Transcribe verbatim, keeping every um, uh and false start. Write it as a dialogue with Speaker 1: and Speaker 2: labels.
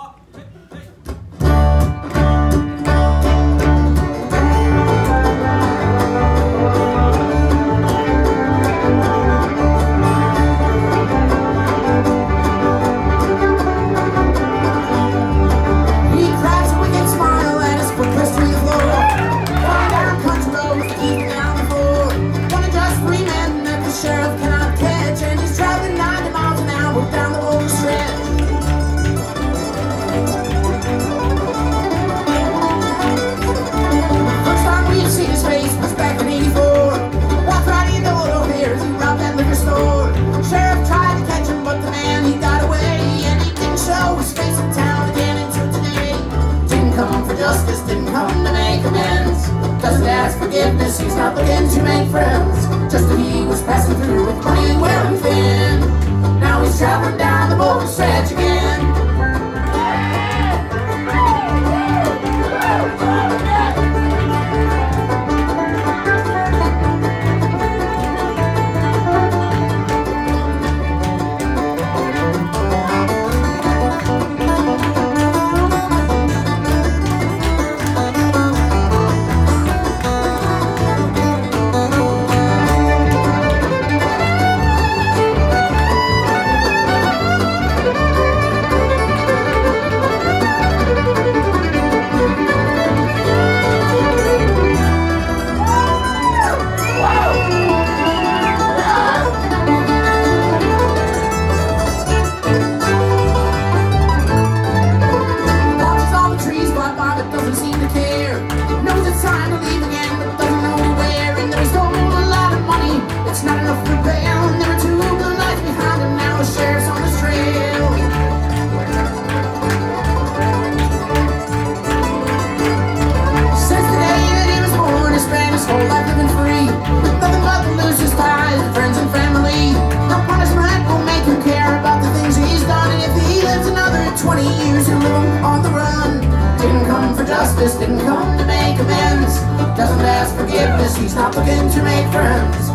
Speaker 1: Sheriff cannot catch, and he's traveling ninety miles an hour down the Bolton Stretch. First time we've seen his face was back in eighty-four. Walked right into over here as he robbed that liquor store. Sheriff tried to catch him, but the man, he got away, and he didn't show his face in town again until today. Didn't come for justice, didn't come to make amends. Doesn't ask forgiveness, he's not looking to make friends. Just that he was passing through with money wearing thin. Now he's traveling down the Bolton Stretch again. twenty years and live on the run. Didn't come for justice, didn't come to make amends. Doesn't ask forgiveness, he's not looking to make friends.